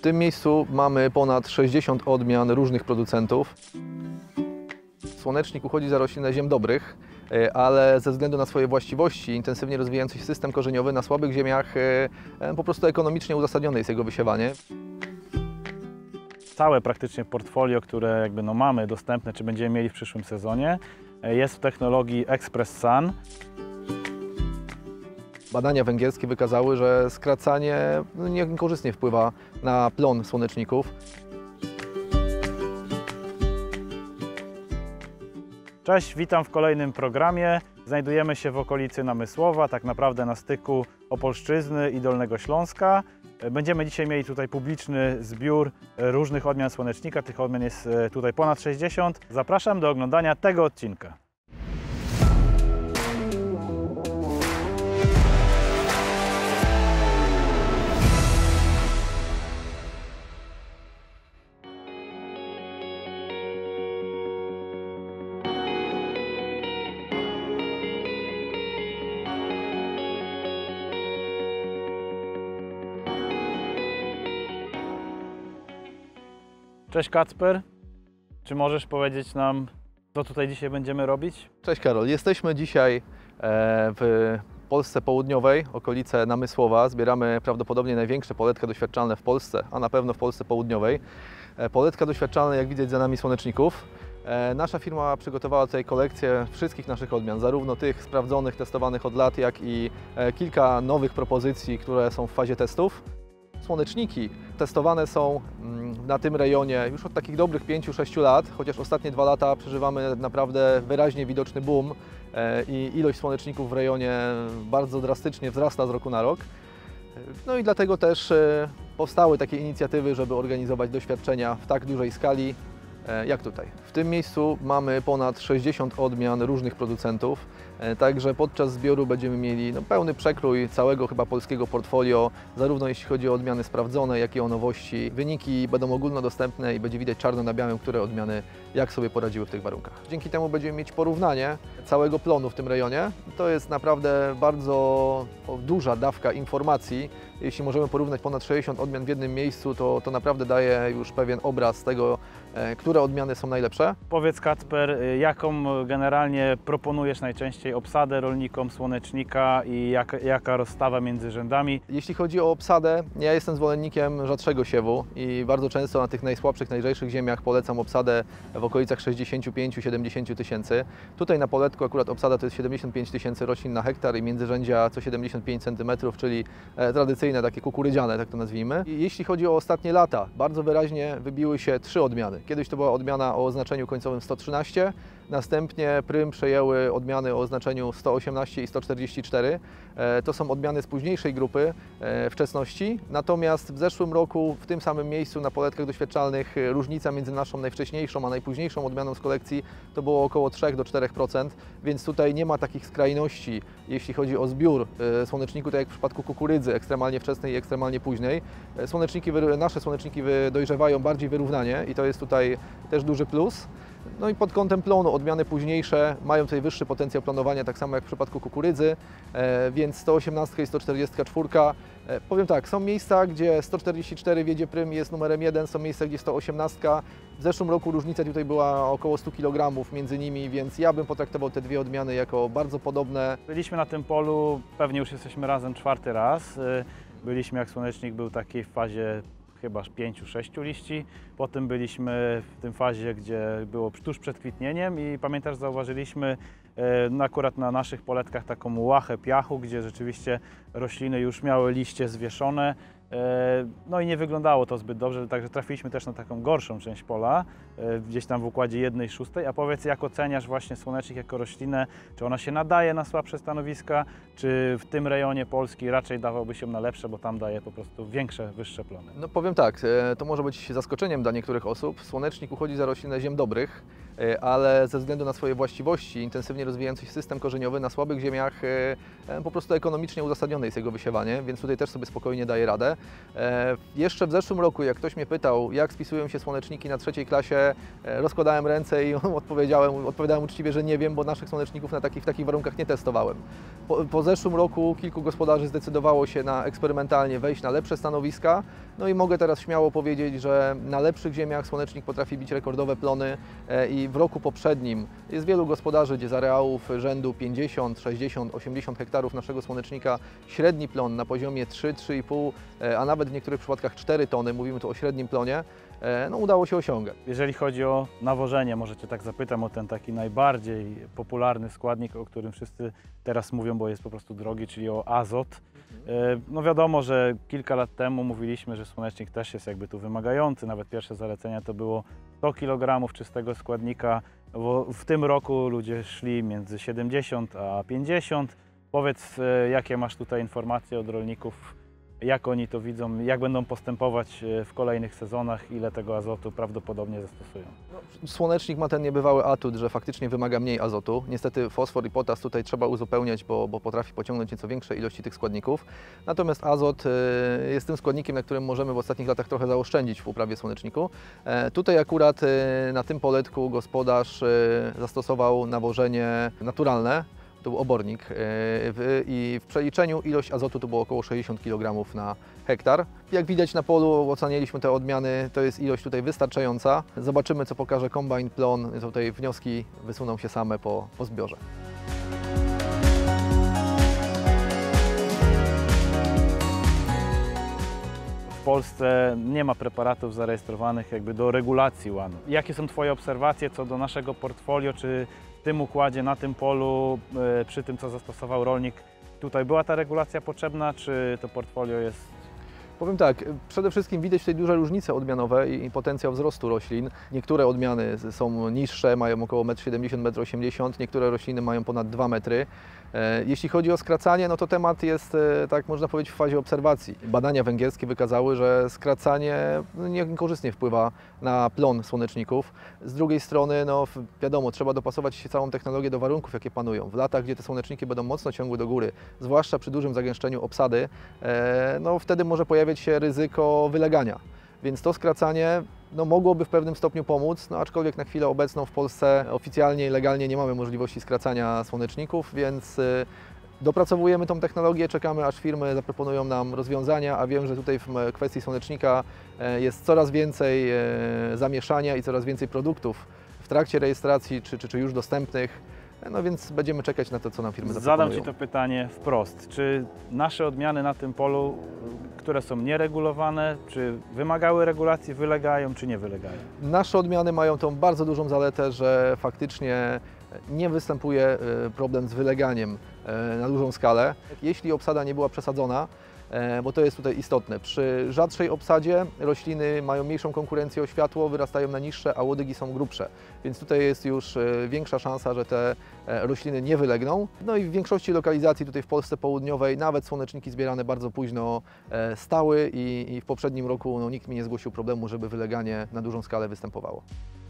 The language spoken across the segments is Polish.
tym miejscu mamy ponad 60 odmian różnych producentów. Słonecznik uchodzi za roślinę ziem dobrych, ale ze względu na swoje właściwości intensywnie rozwijający się system korzeniowy na słabych ziemiach po prostu ekonomicznie uzasadnione jest jego wysiewanie. Całe praktycznie portfolio, które mamy dostępne, czy będziemy mieli w przyszłym sezonie, jest w technologii Express Sun. Badania węgierskie wykazały, że skracanie niekorzystnie wpływa na plon słoneczników. Cześć, witam w kolejnym programie. Znajdujemy się w okolicy Namysłowa, tak naprawdę na styku Opolszczyzny i Dolnego Śląska. Będziemy dzisiaj mieli tutaj publiczny zbiór różnych odmian słonecznika. Tych odmian jest tutaj ponad 60. Zapraszam do oglądania tego odcinka. Cześć Kacper, czy możesz powiedzieć nam, co tutaj dzisiaj będziemy robić? Cześć Karol, jesteśmy dzisiaj w Polsce Południowej, okolice Namysłowa. Zbieramy prawdopodobnie największe poletka doświadczalne w Polsce, a na pewno w Polsce Południowej. Poletka doświadczalne, jak widać za nami, słoneczników. Nasza firma przygotowała tutaj kolekcję wszystkich naszych odmian, zarówno tych sprawdzonych, testowanych od lat, jak i kilka nowych propozycji, które są w fazie testów. Słoneczniki testowane są na tym rejonie już od takich dobrych 5-6 lat, chociaż ostatnie 2 lata przeżywamy naprawdę wyraźnie widoczny boom i ilość słoneczników w rejonie bardzo drastycznie wzrasta z roku na rok. No i dlatego też powstały takie inicjatywy, żeby organizować doświadczenia w tak dużej skali jak tutaj. W tym miejscu mamy ponad 60 odmian różnych producentów, także podczas zbioru będziemy mieli pełny przekrój całego chyba polskiego portfolio, zarówno jeśli chodzi o odmiany sprawdzone, jak i o nowości. Wyniki będą ogólnodostępne i będzie widać czarno na białym, które odmiany jak sobie poradziły w tych warunkach. Dzięki temu będziemy mieć porównanie całego plonu w tym rejonie. To jest naprawdę bardzo duża dawka informacji. Jeśli możemy porównać ponad 60 odmian w jednym miejscu, to naprawdę daje już pewien obraz tego, które odmiany są najlepsze. Powiedz Kacper, jaką generalnie proponujesz najczęściej obsadę rolnikom słonecznika i jaka rozstawa między rzędami? Jeśli chodzi o obsadę, ja jestem zwolennikiem rzadszego siewu i bardzo często na tych najsłabszych, najlżejszych ziemiach polecam obsadę w okolicach 65-70 tysięcy. Tutaj na poletku akurat obsada to jest 75 tysięcy roślin na hektar i międzyrzędzia co 75 cm, czyli tradycyjne takie kukurydziane, tak to nazwijmy. I jeśli chodzi o ostatnie lata, bardzo wyraźnie wybiły się 3 odmiany. Kiedyś to była odmiana o oznaczeniu końcowym 113, następnie prym przejęły odmiany o oznaczeniu 118 i 144. To są odmiany z późniejszej grupy wczesności, natomiast w zeszłym roku w tym samym miejscu na poletkach doświadczalnych różnica między naszą najwcześniejszą a najpóźniejszą odmianą z kolekcji to było około 3–4%, więc tutaj nie ma takich skrajności, jeśli chodzi o zbiór słoneczniku, tak jak w przypadku kukurydzy ekstremalnie wczesnej i ekstremalnie późnej. Nasze słoneczniki dojrzewają bardziej wyrównanie i to jest tutaj też duży plus. No i pod kątem plonu odmiany późniejsze mają tutaj wyższy potencjał planowania, tak samo jak w przypadku kukurydzy, więc 118 i 144. Powiem tak, są miejsca, gdzie 144 wiedzie prym jest numerem 1, są miejsca, gdzie 118. W zeszłym roku różnica tutaj była około 100 kg między nimi, więc ja bym potraktował te dwie odmiany jako bardzo podobne. Byliśmy na tym polu, pewnie już jesteśmy razem 4. raz. Byliśmy, jak słonecznik był taki w fazie chyba 5–6 liści. Potem byliśmy w tym fazie, gdzie było tuż przed kwitnieniem i pamiętasz, zauważyliśmy akurat na naszych poletkach taką łachę piachu, gdzie rzeczywiście rośliny już miały liście zwieszone. No i nie wyglądało to zbyt dobrze, także trafiliśmy też na taką gorszą część pola, gdzieś tam w układzie 1/6. A powiedz, jak oceniasz właśnie słonecznik jako roślinę? Czy ona się nadaje na słabsze stanowiska, czy w tym rejonie Polski raczej dawałby się na lepsze, bo tam daje po prostu większe, wyższe plony? No powiem tak, to może być zaskoczeniem dla niektórych osób. Słonecznik uchodzi za roślinę ziem dobrych, ale ze względu na swoje właściwości intensywnie rozwijający się system korzeniowy na słabych ziemiach po prostu ekonomicznie uzasadnione jest jego wysiewanie, więc tutaj też sobie spokojnie daje radę. Jeszcze w zeszłym roku, jak ktoś mnie pytał, jak spisują się słoneczniki na 3. klasie, rozkładałem ręce i odpowiadałem uczciwie, że nie wiem, bo naszych słoneczników w takich warunkach nie testowałem. Po zeszłym roku kilku gospodarzy zdecydowało się na eksperymentalnie wejść na lepsze stanowiska, no i mogę teraz śmiało powiedzieć, że na lepszych ziemiach słonecznik potrafi bić rekordowe plony i w roku poprzednim jest wielu gospodarzy, gdzie z areałów rzędu 50, 60, 80 hektarów naszego słonecznika średni plon na poziomie 3, 3,5, a nawet w niektórych przypadkach 4 tony, mówimy tu o średnim plonie, no udało się osiągać. Jeżeli chodzi o nawożenie, może Cię tak zapytam o ten taki najbardziej popularny składnik, o którym wszyscy teraz mówią, bo jest po prostu drogi, czyli o azot. No wiadomo, że kilka lat temu mówiliśmy, że słonecznik też jest jakby tu wymagający, nawet pierwsze zalecenia to było 100 kg czystego składnika, bo w tym roku ludzie szli między 70 a 50. Powiedz, jakie masz tutaj informacje od rolników, jak oni to widzą, jak będą postępować w kolejnych sezonach, ile tego azotu prawdopodobnie zastosują? Słonecznik ma ten niebywały atut, że faktycznie wymaga mniej azotu. Niestety fosfor i potas tutaj trzeba uzupełniać, bo potrafi pociągnąć nieco większe ilości tych składników. Natomiast azot jest tym składnikiem, na którym możemy w ostatnich latach trochę zaoszczędzić w uprawie słoneczniku. Tutaj akurat na tym poletku gospodarz zastosował nawożenie naturalne. To był obornik i w przeliczeniu ilość azotu to było około 60 kg na hektar. Jak widać na polu, ocenialiśmy te odmiany, to jest ilość tutaj wystarczająca. Zobaczymy, co pokaże kombajn, plon. Tutaj wnioski wysuną się same po zbiorze. W Polsce nie ma preparatów zarejestrowanych jakby do regulacji łanu. Jakie są Twoje obserwacje co do naszego portfolio, czy w tym układzie, na tym polu, przy tym co zastosował rolnik, tutaj była ta regulacja potrzebna, czy to portfolio jest... Powiem tak, przede wszystkim widać tutaj duże różnice odmianowe i potencjał wzrostu roślin. Niektóre odmiany są niższe, mają około 1,70 m, 1,80 m, niektóre rośliny mają ponad 2 metry. Jeśli chodzi o skracanie, no to temat jest, tak można powiedzieć, w fazie obserwacji. Badania węgierskie wykazały, że skracanie niekorzystnie wpływa na plon słoneczników. Z drugiej strony, no wiadomo, trzeba dopasować się całą technologię do warunków, jakie panują. W latach, gdzie te słoneczniki będą mocno ciągłe do góry, zwłaszcza przy dużym zagęszczeniu obsady, no wtedy może pojawiać się ryzyko wylegania. Więc to skracanie mogłoby w pewnym stopniu pomóc, aczkolwiek na chwilę obecną w Polsce oficjalnie i legalnie nie mamy możliwości skracania słoneczników, więc dopracowujemy tą technologię, czekamy aż firmy zaproponują nam rozwiązania, a wiem, że tutaj w kwestii słonecznika jest coraz więcej zamieszania i coraz więcej produktów w trakcie rejestracji czy już dostępnych. No więc będziemy czekać na to, co nam firmy zaproponują. Zadam Ci to pytanie wprost. Czy nasze odmiany na tym polu, które są nieregulowane, czy wymagały regulacji, wylegają, czy nie wylegają? Nasze odmiany mają tą bardzo dużą zaletę, że faktycznie nie występuje problem z wyleganiem na dużą skalę. Jeśli obsada nie była przesadzona, bo to jest tutaj istotne. Przy rzadszej obsadzie rośliny mają mniejszą konkurencję o światło, wyrastają na niższe, a łodygi są grubsze. Więc tutaj jest już większa szansa, że te rośliny nie wylegną. No i w większości lokalizacji tutaj w Polsce południowej nawet słoneczniki zbierane bardzo późno stały i w poprzednim roku nikt mi nie zgłosił problemu, żeby wyleganie na dużą skalę występowało.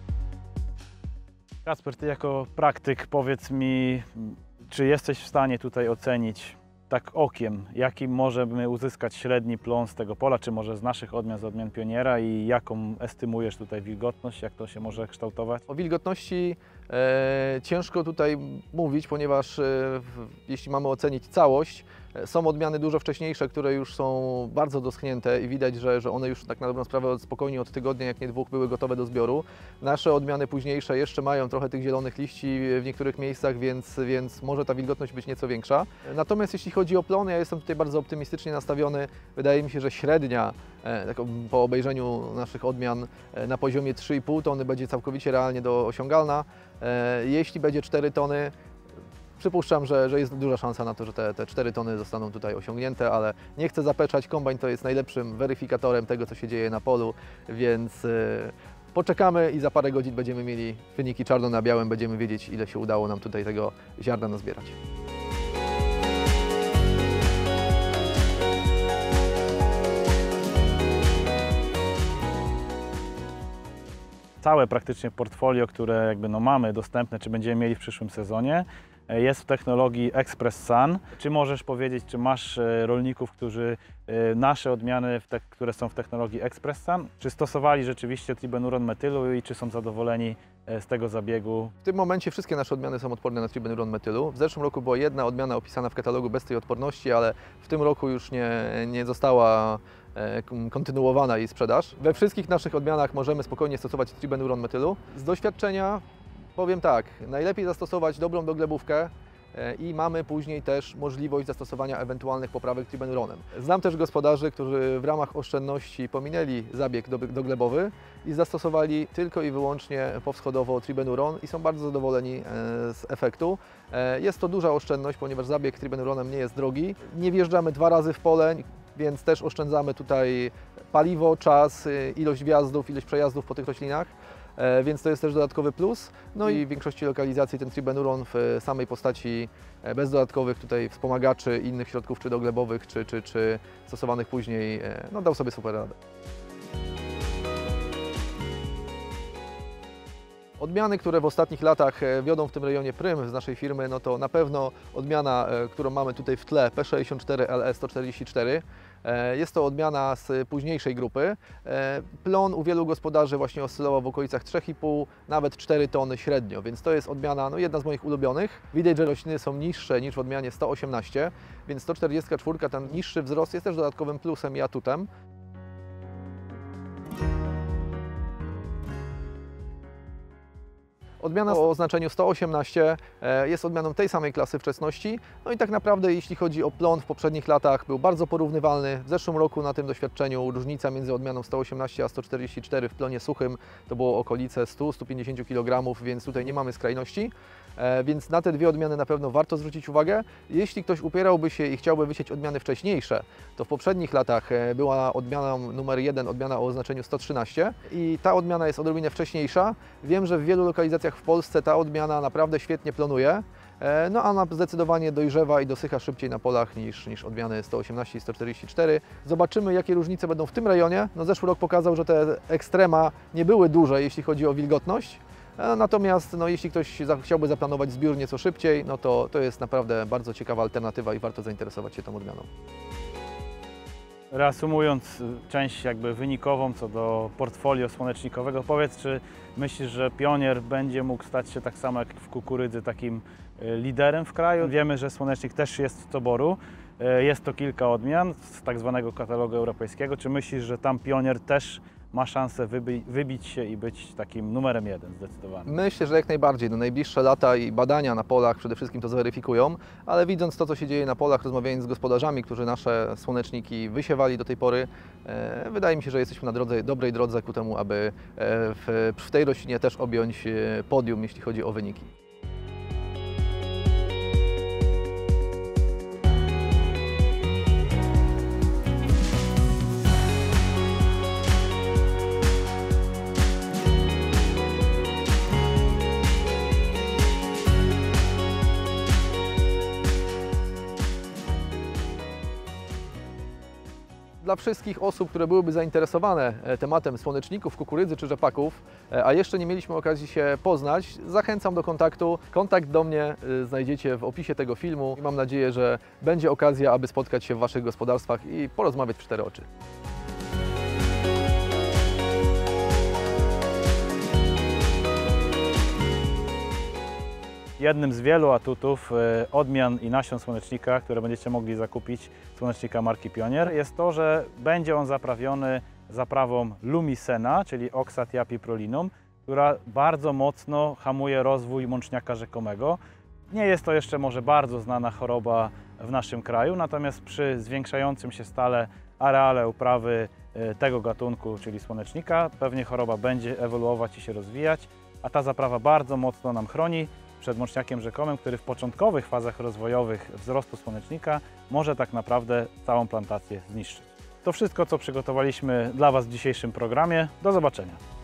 Kacper, Ty jako praktyk powiedz mi, czy jesteś w stanie tutaj ocenić tak okiem, jaki możemy uzyskać średni plon z tego pola, czy może z naszych odmian, z odmian pioniera i jaką estymujesz tutaj wilgotność, jak to się może kształtować? O wilgotności ciężko tutaj mówić, ponieważ jeśli mamy ocenić całość, są odmiany dużo wcześniejsze, które już są bardzo doschnięte i widać, że one już tak na dobrą sprawę spokojnie od tygodnia, jak nie 2, były gotowe do zbioru. Nasze odmiany późniejsze jeszcze mają trochę tych zielonych liści w niektórych miejscach, więc może ta wilgotność być nieco większa. Natomiast jeśli chodzi o plon, ja jestem tutaj bardzo optymistycznie nastawiony. Wydaje mi się, że średnia po obejrzeniu naszych odmian na poziomie 3,5 tony będzie całkowicie realnie osiągalna. Jeśli będzie 4 tony, przypuszczam, że jest duża szansa na to, że te 4 tony zostaną tutaj osiągnięte, ale nie chcę zapeszać. Kombajn to jest najlepszym weryfikatorem tego, co się dzieje na polu, więc poczekamy i za parę godzin będziemy mieli wyniki czarno na białym, będziemy wiedzieć, ile się udało nam tutaj tego ziarna nazbierać. całe praktycznie portfolio, które jakby mamy dostępne, czy będziemy mieli w przyszłym sezonie, jest w technologii Express Sun. Czy możesz powiedzieć, czy masz rolników, którzy nasze odmiany, które są w technologii Express Sun, czy stosowali rzeczywiście tribenuron metylu i czy są zadowoleni z tego zabiegu? W tym momencie wszystkie nasze odmiany są odporne na tribenuron metylu. W zeszłym roku była jedna odmiana opisana w katalogu bez tej odporności, ale w tym roku już nie została kontynuowana jej sprzedaż. We wszystkich naszych odmianach możemy spokojnie stosować tribenuron metylu. Z doświadczenia powiem tak, najlepiej zastosować dobrą doglebówkę i mamy później też możliwość zastosowania ewentualnych poprawek tribenuronem. Znam też gospodarzy, którzy w ramach oszczędności pominęli zabieg doglebowy i zastosowali tylko i wyłącznie powschodowo tribenuron i są bardzo zadowoleni z efektu. Jest to duża oszczędność, ponieważ zabieg tribenuronem nie jest drogi. Nie wjeżdżamy 2 razy w pole, więc też oszczędzamy tutaj paliwo, czas, ilość wjazdów, ilość przejazdów po tych roślinach. Więc to jest też dodatkowy plus. No i w większości lokalizacji ten tribenuron w samej postaci bez dodatkowych tutaj wspomagaczy, innych środków czy doglebowych, czy stosowanych później, no dał sobie super radę. Odmiany, które w ostatnich latach wiodą w tym rejonie prym z naszej firmy, no to na pewno odmiana, którą mamy tutaj w tle, P64LE144. Jest to odmiana z późniejszej grupy. Plon u wielu gospodarzy właśnie oscylował w okolicach 3,5, nawet 4 tony średnio, więc to jest odmiana jedna z moich ulubionych. Widać, że rośliny są niższe niż w odmianie 118, więc 144, ten niższy wzrost jest też dodatkowym plusem i atutem. Odmiana o oznaczeniu 118 jest odmianą tej samej klasy wczesności. No i tak naprawdę jeśli chodzi o plon w poprzednich latach był bardzo porównywalny. W zeszłym roku na tym doświadczeniu różnica między odmianą 118 a 144 w plonie suchym to było okolice 100-150 kg, więc tutaj nie mamy skrajności. Więc na te dwie odmiany na pewno warto zwrócić uwagę. Jeśli ktoś upierałby się i chciałby wysieć odmiany wcześniejsze, to w poprzednich latach była odmiana numer 1, odmiana o oznaczeniu 113 i ta odmiana jest odrobinę wcześniejsza. Wiem, że w wielu lokalizacjach w Polsce ta odmiana naprawdę świetnie plonuje, no a ona zdecydowanie dojrzewa i dosycha szybciej na polach niż odmiany 118 i 144. Zobaczymy, jakie różnice będą w tym rejonie. No, zeszły rok pokazał, że te ekstrema nie były duże, jeśli chodzi o wilgotność. Natomiast jeśli ktoś chciałby zaplanować zbiór nieco szybciej, no to jest naprawdę bardzo ciekawa alternatywa i warto zainteresować się tą odmianą. Reasumując część wynikową co do portfolio słonecznikowego, powiedz, czy myślisz, że Pionier będzie mógł stać się tak samo jak w kukurydzy takim liderem w kraju? Wiemy, że słonecznik też jest w toboru. Jest to kilka odmian z tak zwanego katalogu europejskiego. Czy myślisz, że tam Pionier też ma szansę wybić się i być takim numerem 1 zdecydowanie? Myślę, że jak najbardziej. Najbliższe lata i badania na polach przede wszystkim to zweryfikują, ale widząc to, co się dzieje na polach, rozmawiając z gospodarzami, którzy nasze słoneczniki wysiewali do tej pory, wydaje mi się, że jesteśmy na dobrej drodze ku temu, aby w tej roślinie też objąć podium, jeśli chodzi o wyniki. Dla wszystkich osób, które byłyby zainteresowane tematem słoneczników, kukurydzy czy rzepaków, a jeszcze nie mieliśmy okazji się poznać, zachęcam do kontaktu. Kontakt do mnie znajdziecie w opisie tego filmu i mam nadzieję, że będzie okazja, aby spotkać się w Waszych gospodarstwach i porozmawiać w 4 oczy. Jednym z wielu atutów odmian i nasion słonecznika, które będziecie mogli zakupić, słonecznika marki Pionier, jest to, że będzie on zaprawiony zaprawą Lumisena, czyli Oxatiapiprolinum, która bardzo mocno hamuje rozwój mączniaka rzekomego. Nie jest to jeszcze może bardzo znana choroba w naszym kraju, natomiast przy zwiększającym się stale areale uprawy tego gatunku, czyli słonecznika, pewnie choroba będzie ewoluować i się rozwijać, a ta zaprawa bardzo mocno nam chroni przed mączniakiem rzekomym, który w początkowych fazach rozwojowych wzrostu słonecznika może tak naprawdę całą plantację zniszczyć. To wszystko, co przygotowaliśmy dla Was w dzisiejszym programie. Do zobaczenia.